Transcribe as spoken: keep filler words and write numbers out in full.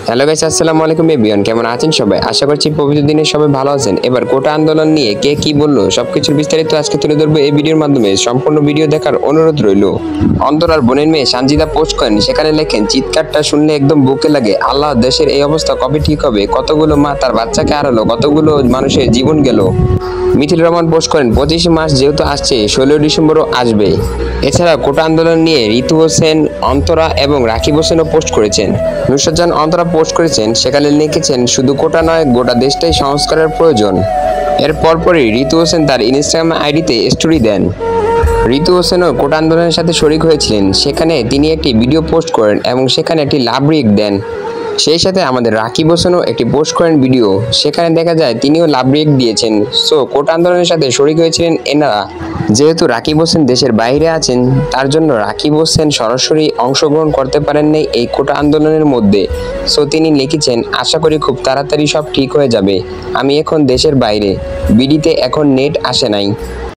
Hello guys, আসসালামু আলাইকুম everyone. কেমন আছেন সবাই? আশা করছি পবিত্র দিনে সবাই ভালো আছেন। এবার কোটা আন্দোলন নিয়ে কে কি বললো সবকিছুর বিস্তারিত আজকে তুলে ধরবো এই ভিডিওর মাধ্যমে। সম্পূর্ণ ভিডিও দেখার অনুরোধ রইল। অন্তরার বোনের মেয়ে সানজিদা পোস্ট করেন, সেখানে লেখেন, চিৎকারটা শুনলে একদম বুকে লাগে। আল্লাহ, দেশের এই অবস্থা কবে ঠিক হবে? কতগুলো মা তার বাচ্চাকে হারালো, কতগুলো মানুষের জীবন গেল। মিথিল রহমান পোস্ট করেন, পঁচিশে মার্চ যেহেতু আসছে, ষোলোই ডিসেম্বরও আসবে। এছাড়া কোটা আন্দোলন নিয়ে ঋতু হোসেন, অন্তরা এবং রাকিব হোসেনও পোস্ট করেছেন। নুসরাত জাহান অন্তরা পোস্ট করেছেন, সেখানে লিখেছেন, শুধু কোটা নয়, গোটা দেশটাই সংস্কারের প্রয়োজন। এর পরপরই ঋতু হোসেন তার ইনস্টাগ্রাম আইডিতে স্টোরি দেন। ঋতু হোসেনও কোটা আন্দোলনের সাথে শরিক হয়েছিলেন, সেখানে তিনি একটি ভিডিও পোস্ট করেন এবং সেখানে একটি লাভ রিক দেন। সেই সাথে আমাদের রাকিব হোসেনও একটি পোস্ট করেন ভিডিও, সেখানে দেখা যায় তিনিও লাভ রিক দিয়েছেন। সো কোটা আন্দোলনের সাথে শরিক হয়েছিলেন এনারা। যেহেতু রাকিব হোসেন দেশের বাইরে আছেন, তার জন্য রাকিব হোসেন সরাসরি অংশগ্রহণ করতে পারেননি এই কোটা আন্দোলনের মধ্যে। সো তিনি লিখেছেন, আশা করি খুব তাড়াতাড়ি সব ঠিক হয়ে যাবে। আমি এখন দেশের বাইরে, বিডিতে এখন নেট আসে নাই।